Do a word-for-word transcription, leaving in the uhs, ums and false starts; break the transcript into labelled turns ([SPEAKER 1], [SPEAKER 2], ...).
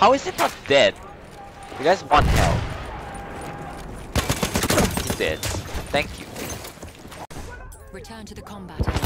[SPEAKER 1] How is it not dead? You guys want help? He's dead. Thank you.
[SPEAKER 2] Return to the combat area.